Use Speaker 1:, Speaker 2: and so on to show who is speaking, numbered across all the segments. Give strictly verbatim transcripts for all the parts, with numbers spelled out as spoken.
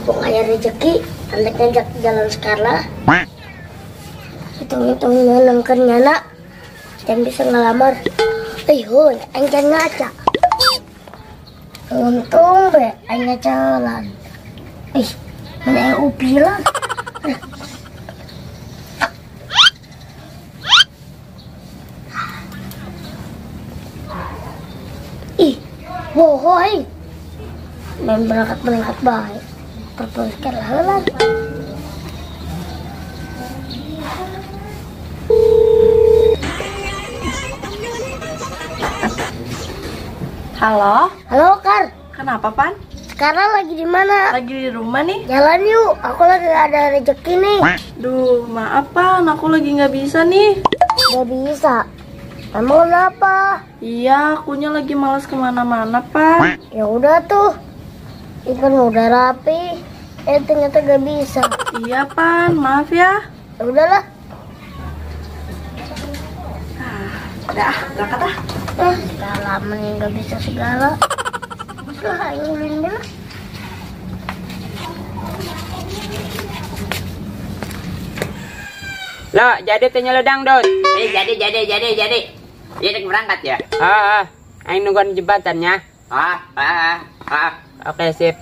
Speaker 1: Mumpung ayah rezeki, anda ngajak jalan sekarang. Hitung-hitung nangker nyana, dan bisa ngelamar. Ayo, engken ngaca. Untung be, ayah jalan. Ih, mana yang upi lah. Ih, bohoi. Main berangkat-berangkat baik. Perpuskan lah.
Speaker 2: Halo?
Speaker 1: Halo, Kar.
Speaker 2: Kenapa, Pan?
Speaker 1: Sekarang lagi di mana?
Speaker 2: Lagi di rumah nih.
Speaker 1: Jalan yuk, aku lagi gak ada rezeki nih.
Speaker 2: Duh, maaf, Pan. Aku lagi nggak bisa nih.
Speaker 1: Gak bisa. Emang kenapa?
Speaker 2: Iya, akunya lagi malas kemana-mana, Pan.
Speaker 1: Ya udah tuh. Ikan udah rapi. Eh, ternyata gak bisa.
Speaker 2: Iya, Pan. Maaf ya.
Speaker 1: Ya udahlah.
Speaker 2: Udah, berangkat ah.
Speaker 1: Eh, udah lama nih gak bisa segala. Lah, ini dulu.
Speaker 3: Lo, jadi tanya ledang dot.
Speaker 4: Eh, jadi, jadi, jadi, jadi. Jadi berangkat ya?
Speaker 3: Ah, ah. Aing nungguan jembatannya.
Speaker 4: Ah, ah, ah.
Speaker 3: Oke, sip.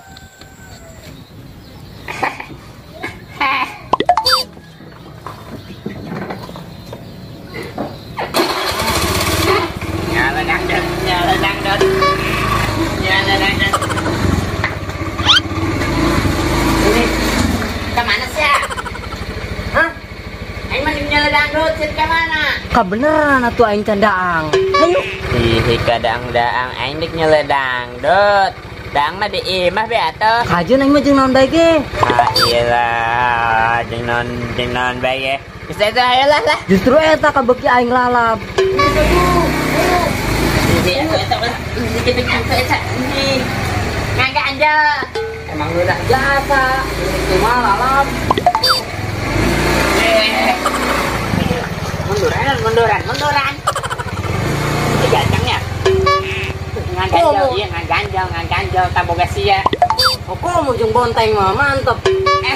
Speaker 4: Nyala dangdut, nyala dangdut. Nyala dangdut. Ini kemana sih ya? Hah? Aing mah nyala dangdut, sih kemana?
Speaker 3: Kebeneran atuh aing candaang. Ayo.
Speaker 4: Ih, kadang-daang aing dik nyeledang dot. Dang mah di imah be atuh.
Speaker 3: Kajeun aing mah jeung naon bae ge.
Speaker 4: Ah, iyalah, jeung non jeung non bae ge. Bisa itu ayolah lah.
Speaker 3: Justru eta kabeuki aing lalap.
Speaker 4: Jadi aku eta kan sedikit ngangkat eta. Ngangkat aja.
Speaker 3: Emang lu udah biasa. Itu mah lalap.
Speaker 4: Eh. Munduran, munduran, munduran. Jajangnya. Ngan ganjel, iya ngan ganjel, ngan ganjel taboga sia.
Speaker 3: Oh, komo jeung bonteng mah mantep.
Speaker 4: Eh.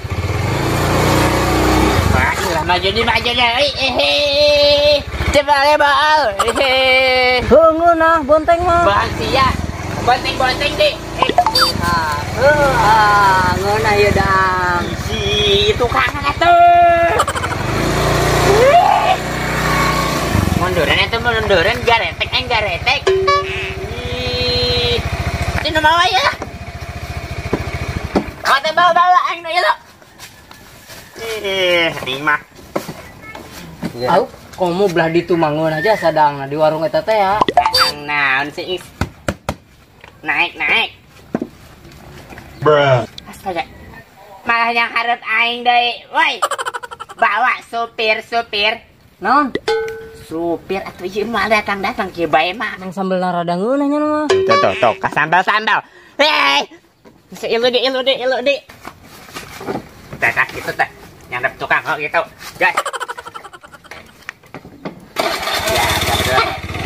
Speaker 4: Wah, lah maju di maju deh. Eh. Coba lebal. Eh.
Speaker 3: Heungeuh nah bonteng mah.
Speaker 4: Bang sia. Bonteng-bonteng deh. Eh.
Speaker 3: Ah, heuh, ah, ngeunah ieu dang.
Speaker 4: Si tukang atuh. Munduran itu munduran garetek aing garetek. Ih. Tino bawa ya. Mata bawa-bawa aing na ya. Eh, aing mah.
Speaker 3: Au, komo belah ditu mangun aja sadang di warung eta teh ya.
Speaker 4: Ang naon sih? Naik, naik.
Speaker 5: Bruh.
Speaker 4: Astaga. Malah yang harap aing deui. Woi. Bawa supir, supir.
Speaker 3: Naon?
Speaker 4: Supir atuh ieu mah datang-datang kieu bae mah.
Speaker 3: Nang sambelna rada ngeunah nya mah.
Speaker 4: Tuh tuh tuh, ka sambal-sambal. Hei. Bisa ilu di ilu di ilu di. Tah tah gitu tah. Nyandap tukang kok gitu. Guys. Ya, betul.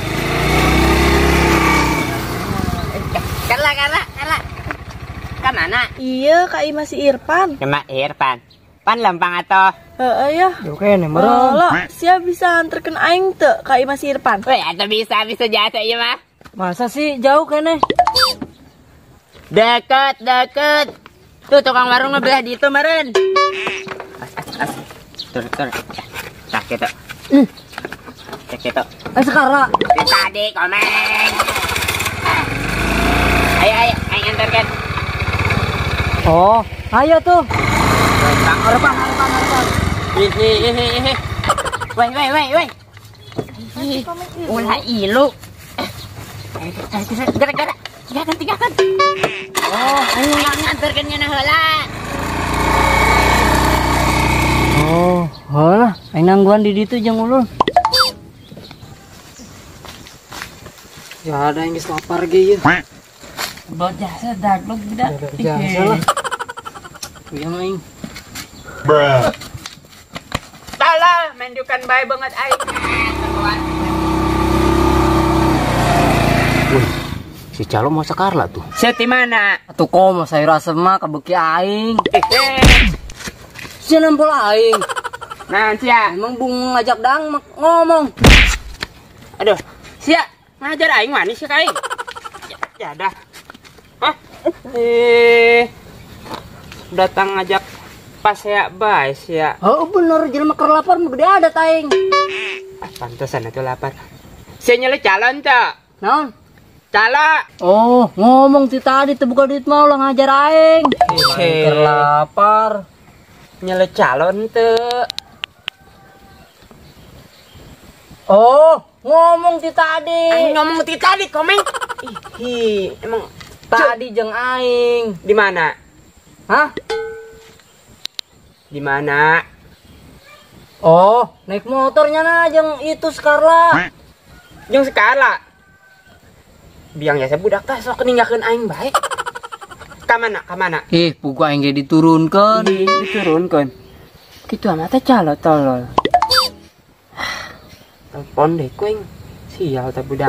Speaker 4: Karla, Karla, Karla. Ka mana?
Speaker 2: Iya, Kak Ima si Irfan.
Speaker 4: Cuma Irfan. Pan lempang atuh.
Speaker 2: Heeh ya.
Speaker 3: Yo kene meureun.
Speaker 2: Lo, sia bisa anterkeun aing teu Kak Ima si Irfan.
Speaker 4: Weh, atuh bisa bisa jasa ieu mah.
Speaker 3: Masa sih jauh kene?
Speaker 4: Deket, deket. Tuh tukang warung belah di itu meren. As, as, as. Tur, tur. Nah, gitu.
Speaker 3: Hmm.
Speaker 4: Cek gitu.
Speaker 3: Eh sekarang.
Speaker 4: Di tadi komen. Ayo, ayo, ayo antarkan.
Speaker 3: Oh, ayo tuh.
Speaker 4: Bang, orpang, orpang, orpang. Hihi, hihi, hihi. Woi, woi, woi, woi. Ulah ilu. Gara-gara. Tigakan, tigakan. Oh, ayo ngantarkan nya heula.
Speaker 3: Oh, heula, aing nangguan di ditu jeung ulun. Ya ada yang geus lapar ge ieu.
Speaker 2: Buat jasa daglog gida.
Speaker 3: Jasa lah. Iya maing.
Speaker 5: Bruh.
Speaker 4: Tala, mendukan bae banget aing.
Speaker 3: Si calo mau Sakarla tuh.
Speaker 4: Seti mana?
Speaker 3: Atuh komo sayur asem mah kabeuki aing.
Speaker 4: Eh,
Speaker 3: Si nampol aing.
Speaker 4: nah sia.
Speaker 3: Emang bung ngajak dang mak- ngomong.
Speaker 4: Aduh, sia ngajar aing manis sih kaing. Ya, ya dah. Hah? Eh, datang ngajak pas ya bae sia.
Speaker 3: Oh bener jelema keur lapar mah gede ada taing.
Speaker 4: Ah, pantesan itu lapar. Sia nyele calon tak?
Speaker 3: Naon?
Speaker 4: Cala.
Speaker 3: Oh, ngomong ti tadi teu buka duit mah ulah ngajar aing.
Speaker 4: Hehe.
Speaker 3: Keur lapar.
Speaker 4: Nyele calon teu.
Speaker 3: Oh, ngomong ti tadi.
Speaker 4: Aing ngomong ti tadi komeng. Ih, emang
Speaker 3: Tadi jeung aing.
Speaker 4: di mana?
Speaker 3: Hah?
Speaker 4: Di mana?
Speaker 3: Oh, naik motornya nah jeung itu Skarla.
Speaker 4: Jeung skala. Biang ya budak teh sok ninggalkeun aing bae. Ka mana? Ka mana?
Speaker 3: Ih, pugu aing ge diturunkeun.
Speaker 4: Ih, diturunkeun. Kitu amat teh calo tolol. Telepon deh kuing. Sial teh budak.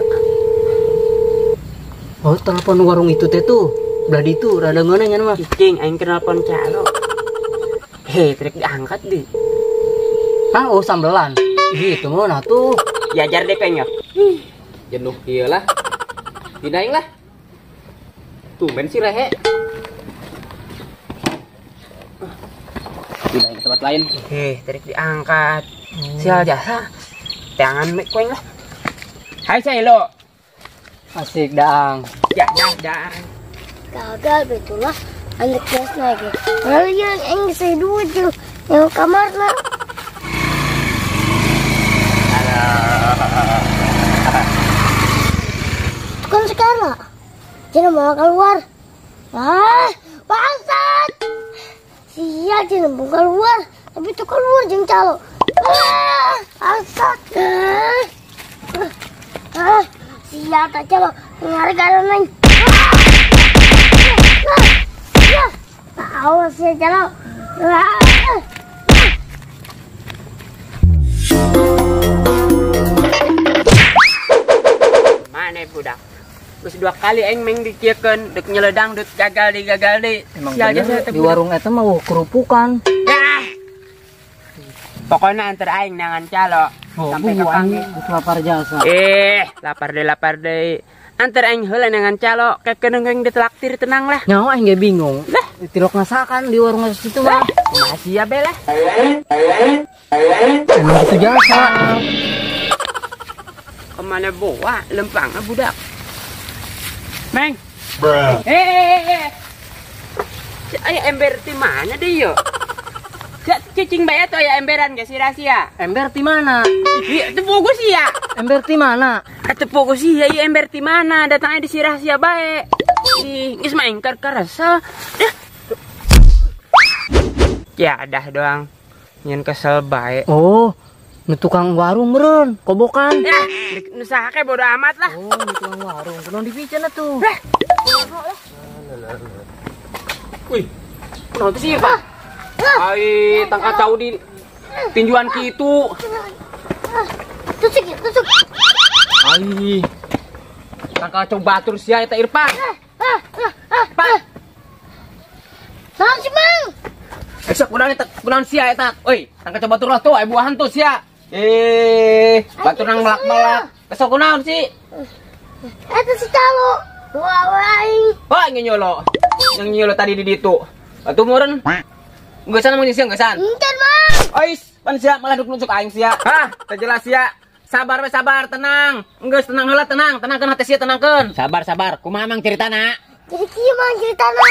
Speaker 3: Oh, telepon warung itu teh tuh. Belah ditu rada ngeunah nya mah.
Speaker 4: Cicing aing keur nelpon calo. Heh, trek diangkat deh.
Speaker 3: Hah, oh sambelan. Ih, itu mah nah tuh.
Speaker 4: Diajar deh kuing ya.
Speaker 3: Jenuh ieu lah. Pindahin lah. Tuh, ben si lehe. Pindahin ke tempat lain.
Speaker 4: Heh, trek diangkat. Sial jasa. Tangan mek kuing lah. Hai Sailo.
Speaker 3: Asik daang.
Speaker 4: Ya dah dah.
Speaker 1: Gagal betulah anak kelas lagi. Lalu yang yang saya duit tuh yang kamar lah. Tukang Skarla, jangan mau keluar. Ah, bangsat. Sial jangan mau keluar, tapi tuh keluar jangan calo. Ah, bangsat. Ah, ah, sial tak calo. Menghargai neng. Awas ya calo.
Speaker 4: Mana budak? Terus dua kali aing meng dikiekeun dek nyeledang dek gagal di gagal di.
Speaker 3: Emang
Speaker 4: Sial
Speaker 3: bener,
Speaker 4: jasa teh
Speaker 3: di
Speaker 4: budak.
Speaker 3: warung eta mah uh, kerupukan.
Speaker 4: Ya. Pokoknya antar aing nangan calo
Speaker 3: Oh,
Speaker 4: sampai ke
Speaker 3: bu,
Speaker 4: panggi.
Speaker 3: aing geus lapar jasa.
Speaker 4: Eh, lapar deh lapar deh. Antar aing heula nangan calo kekeun aing ditraktir tenang lah.
Speaker 3: Nyawa aing ge bingung.
Speaker 4: Lah,
Speaker 3: Ditilok ngasakan di warung situ mah.
Speaker 4: masih ya belah.
Speaker 3: Emang itu jasa.
Speaker 4: Kemana bawa lempang budak? Meng.
Speaker 5: Bruh.
Speaker 4: Eh, eh, eh. Si aya ember di mana deh yo? Si cicing bae atuh aya emberan geus si rahasia.
Speaker 3: Ember di mana?
Speaker 4: Iya, teu bogo sih ya.
Speaker 3: Ember di mana?
Speaker 4: Atuh bogo sih ya ieu ember di mana? Datangnya di si rahasia bae. Ih, geus mah engkar karasa. Dah. Ya, dah doang. Nyen kesel bae.
Speaker 3: Oh, nu tukang warung meureun, kobokan.
Speaker 4: Ya, nu saha ke bodo amat lah.
Speaker 3: Oh, nu tukang warung, kudu dipiceun atuh.
Speaker 4: Wih, kunaon teh sih, Pak? Ai, tangka cau di tinjuan kitu.
Speaker 1: Tusuk ya, tusuk.
Speaker 4: Ai. Tangka cau batur sia eta Irfan. Pak,
Speaker 1: Naon sih, Mang?
Speaker 4: esok kunaon eta kunaon sia eta? Euy, tangka cau batur lah tuh aya buahan tuh sia. Eh, batur nang melak-melak. Esok kunaon sih?
Speaker 1: Eta si calo. Wah, aing.
Speaker 4: Wah, nyolo. Yang nyolo tadi di ditu. Batu meureun. Gesan mun sia gesan.
Speaker 1: Encan, Mang.
Speaker 4: Ois, pan sia malah duk nunjuk aing sia. Hah, teu jelas sia. Sabar we sabar, tenang. Enggeus tenang heula tenang, tenangkeun hati sia tenangkeun.
Speaker 3: Sabar sabar, kumaha mang ceritana?
Speaker 1: Jadi kieu Mang ceritana.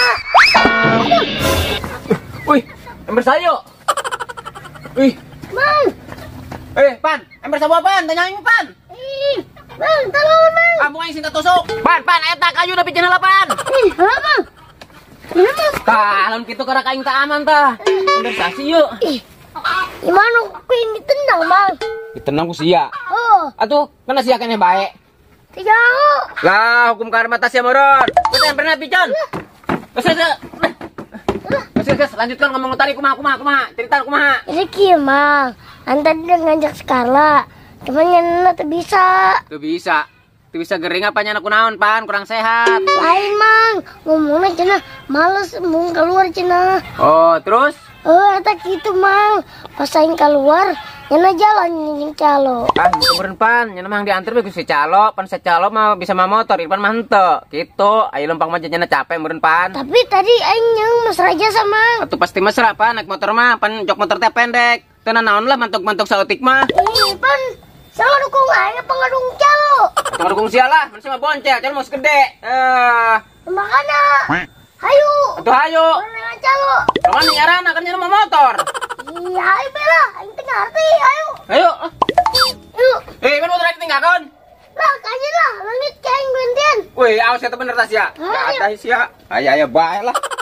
Speaker 4: Wih, ember sayo. Wih,
Speaker 1: Mang.
Speaker 4: eh pan, ember sabu apaan? Tanya aing pan.
Speaker 1: Ih, Mang, tolong, Mang.
Speaker 4: Kamu aing sing tusuk. Pan, pan eta kayu da piceun heula pan.
Speaker 1: Ih, halo, Mang. Kenapa?
Speaker 4: Tah, lamun kitu keur aing teh aman tah. Ember sasi yeuh.
Speaker 1: Ih, gimana aku ini tendang, Mang?
Speaker 4: Tenang ku sia.
Speaker 1: Oh,
Speaker 4: Atuh, kana sia keneh bae.
Speaker 1: tidak mau.
Speaker 4: Lah, hukum karma tas sia moron. Geus emberna picen. Geus geus. Geus geus lanjutkan ngomong tadi kumaha kumaha kumaha. Cerita kumaha.
Speaker 1: Jadi kieu, Mang. Anda dia ngajak Skarla. Cuman nyana tuh bisa.
Speaker 4: Tuh bisa. Tuh bisa gering apanya anak kunaon pan kurang sehat.
Speaker 1: Lain mang, ngomongnya cenah males mau keluar cenah.
Speaker 4: Oh terus?
Speaker 1: Oh eta gitu mang, pas aing keluar nyana jalan nying calo.
Speaker 4: Ah kemarin pan, nyana mah diantar bagus si calo, pan si calo mah bisa mah motor, Irfan mah henteu. Gitu, ayo lempang mah nyana capek meureun pan.
Speaker 1: Tapi tadi aing nyeng mesra aja sama.
Speaker 4: Atuh pasti mesra pan naik motor mah, pan jok motor teh pendek. Teu naon lah mantuk-mantuk saeutik mah.
Speaker 1: Ih pan, sama dukung aing apa ngadung calo.
Speaker 4: Tunggu dukung sialah, manusia mah boncel, calo mau gede. Eh,
Speaker 1: Makana, hayu.
Speaker 4: atuh hayu.
Speaker 1: Orang calo.
Speaker 4: Kemana nyarana kan nyana mah motor.
Speaker 1: Iya, ayo bela, aing teh ngarti, ayo.
Speaker 4: Ayo.
Speaker 1: Yuk.
Speaker 4: Eh, kan motor tinggalkan.
Speaker 1: Lah, kayaknya lah, langit kayak gantian.
Speaker 4: Wih, awas kata bener tas ya.
Speaker 1: Ayo.
Speaker 4: Ya ada sia. Ayo ayo bae lah.